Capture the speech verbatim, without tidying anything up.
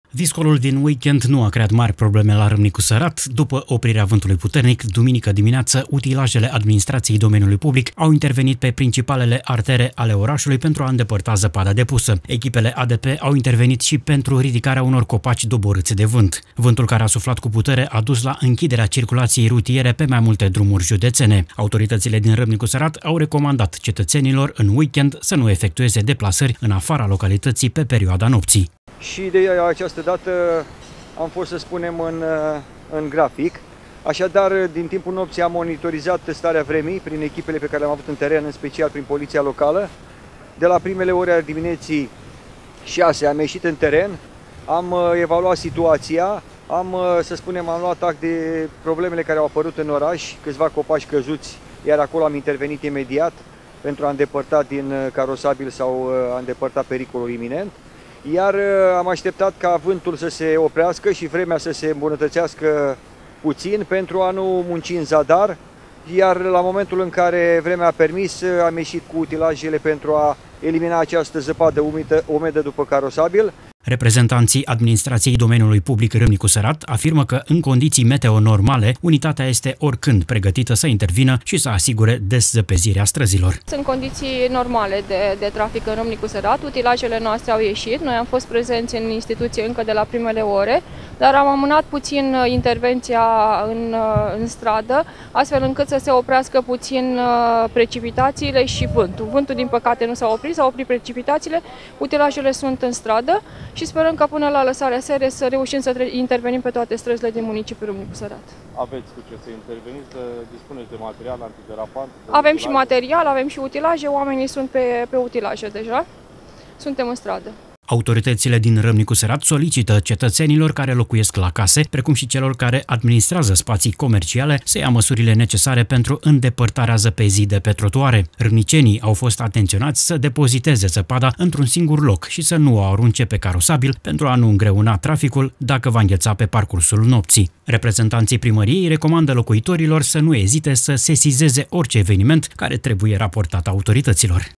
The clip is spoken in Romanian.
Viscolul din weekend nu a creat mari probleme la Râmnicu Sărat. După oprirea vântului puternic, duminică dimineață, utilajele administrației domeniului public au intervenit pe principalele artere ale orașului pentru a îndepărta zăpada depusă. Echipele A D P au intervenit și pentru ridicarea unor copaci doborâți de vânt. Vântul care a suflat cu putere a dus la închiderea circulației rutiere pe mai multe drumuri județene. Autoritățile din Râmnicu Sărat au recomandat cetățenilor în weekend să nu efectueze deplasări în afara localității pe perioada nopții. Și de această dată am fost, să spunem, în, în grafic. Așadar, din timpul nopții am monitorizat starea vremii prin echipele pe care le-am avut în teren, în special prin poliția locală. De la primele ore ale dimineții șase am ieșit în teren, am evaluat situația, am, să spunem, am luat act de problemele care au apărut în oraș, câțiva copaci căzuți, iar acolo am intervenit imediat pentru a îndepărta din carosabil sau a îndepărta pericolul iminent. Iar am așteptat ca vântul să se oprească și vremea să se îmbunătățească puțin pentru a nu munci în zadar, iar la momentul în care vremea a permis, am ieșit cu utilajele pentru a elimina această zăpadă umedă, umedă după carosabil. Reprezentanții administrației domeniului public Râmnicu Sărat afirmă că, în condiții meteo normale, unitatea este oricând pregătită să intervină și să asigure deszăpezirea străzilor. Sunt condiții normale de, de trafic în Râmnicu Sărat, utilajele noastre au ieșit, noi am fost prezenți în instituție încă de la primele ore, dar am amânat puțin intervenția în, în stradă, astfel încât să se oprească puțin precipitațiile și vântul. Vântul, din păcate, nu s-a oprit, s-au oprit precipitațiile, utilajele sunt în stradă și sperăm că până la lăsarea serii să reușim să intervenim pe toate străzile din municipiul Râmnicu Sărat. Aveți cu ce să interveniți, să dispuneți de material antiderapant? Avem și material, avem și utilaje, oamenii sunt pe, pe utilaje deja, suntem în stradă. Autoritățile din Râmnicu Sărat solicită cetățenilor care locuiesc la case, precum și celor care administrează spații comerciale, să ia măsurile necesare pentru îndepărtarea zăpezii de pe trotuare. Râmnicenii au fost atenționați să depoziteze zăpada într-un singur loc și să nu o arunce pe carosabil pentru a nu îngreuna traficul dacă va îngheța pe parcursul nopții. Reprezentanții primăriei recomandă locuitorilor să nu ezite să sesizeze orice eveniment care trebuie raportat autorităților.